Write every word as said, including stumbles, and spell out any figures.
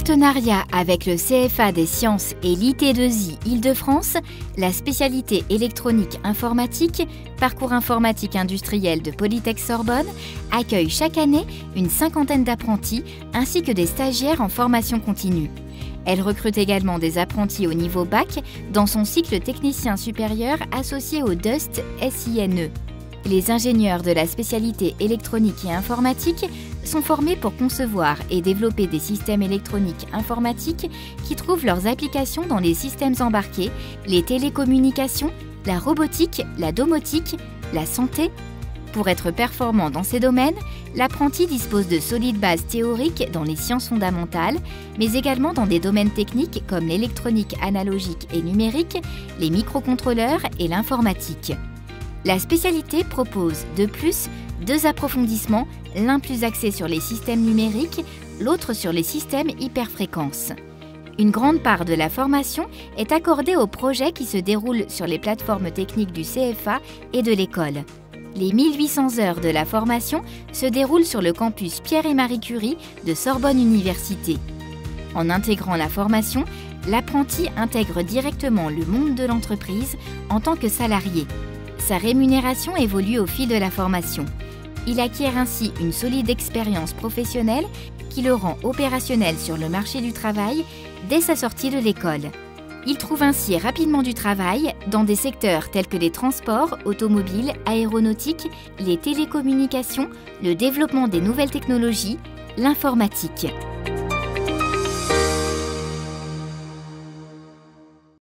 partenariat avec le C F A des sciences et l'I T deux I Île-de-France, la spécialité électronique informatique, parcours informatique industriel de Polytech Sorbonne, accueille chaque année une cinquantaine d'apprentis ainsi que des stagiaires en formation continue. Elle recrute également des apprentis au niveau bac dans son cycle technicien supérieur associé au D U S T S I N E. Les ingénieurs de la spécialité électronique et informatique sont formés pour concevoir et développer des systèmes électroniques informatiques qui trouvent leurs applications dans les systèmes embarqués, les télécommunications, la robotique, la domotique, la santé. Pour être performant dans ces domaines, l'apprenti dispose de solides bases théoriques dans les sciences fondamentales, mais également dans des domaines techniques comme l'électronique analogique et numérique, les microcontrôleurs et l'informatique. La spécialité propose de plus deux approfondissements, l'un plus axé sur les systèmes numériques, l'autre sur les systèmes hyperfréquences. Une grande part de la formation est accordée aux projets qui se déroulent sur les plateformes techniques du C F A et de l'école. Les mille huit cents heures de la formation se déroulent sur le campus Pierre et Marie Curie de Sorbonne Université. En intégrant la formation, l'apprenti intègre directement le monde de l'entreprise en tant que salarié. Sa rémunération évolue au fil de la formation. Il acquiert ainsi une solide expérience professionnelle qui le rend opérationnel sur le marché du travail dès sa sortie de l'école. Il trouve ainsi rapidement du travail dans des secteurs tels que les transports, automobiles, aéronautiques, les télécommunications, le développement des nouvelles technologies, l'informatique.